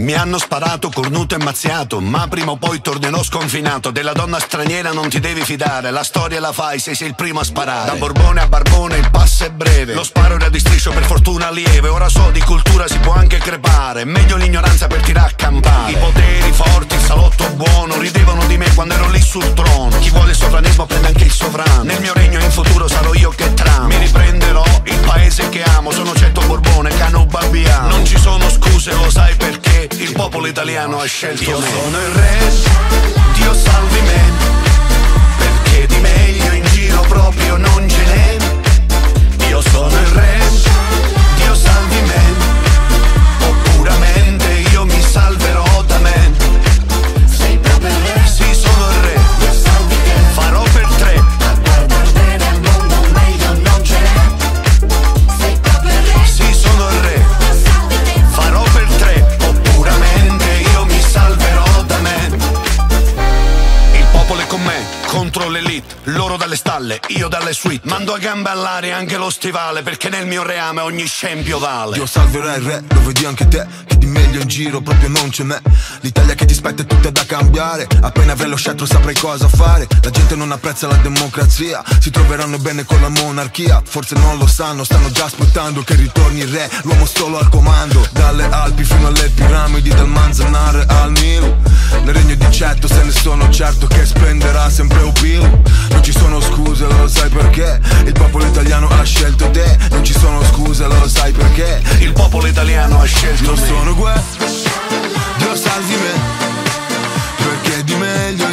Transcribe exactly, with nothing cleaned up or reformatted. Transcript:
Mi hanno sparato, cornuto e mazziato, ma prima o poi tornerò sconfinato. Della donna straniera non ti devi fidare, la storia la fai se sei il primo a sparare. Da Borbone a Barbone il passo è breve, lo sparo era di striscio per fortuna lieve. Ora so di cultura si può anche crepare, meglio l'ignoranza per tirare a campare. I poteri forti, il salotto buono, ridevano di me quando ero lì sul trono. Chi vuole il sovranismo prende anche il sovrano. Nel mio regno in futuro sarò io che tramo. Mi riprenderò il paese che amo, sono Cetto Borbone, Cano Babbiano. Non ci sono scuse, lo sai perché il popolo italiano ha scelto io me. Io sono il re, Dio salvi me, perché di meglio in giro proprio non ce n'è. Io sono il re, Dio salvi me, o puramente io mi salverò da me. Sei proprio il re? Sì, sono il re, Dio salvi te, farò per tre. A guardar bene al mondo meglio non ce n'è. Sei proprio il re? Sì, sono il re, Dio salvi te, farò per tre. O puramente io mi salverò da me. Il popolo è con me, contro l'elite, loro dalle stalle, io dalle suite. Mando a gambe all'aria anche lo stivale, perché nel mio reame ogni scempio vale. Io salverai il re, lo vedi anche te, che di meglio in giro proprio non ce n'è. L'Italia che ti spetta è tutta da cambiare, appena avrai lo scettro saprai cosa fare. La gente non apprezza la democrazia, si troveranno bene con la monarchia. Forse non lo sanno, stanno già aspettando che ritorni il re, l'uomo solo al comando. Dalle Alpi fino alle piramidi, dal Manzanar al Nilo, nel regno di Cetto se ne sono certo che splenderà sempre un pilo. Non ci sono scuse, lo sai perché il popolo italiano ha scelto te. Non ci sono scuse, lo sai perché il popolo italiano ha scelto io me. Sono guerra, Dio salvi me, perché di meglio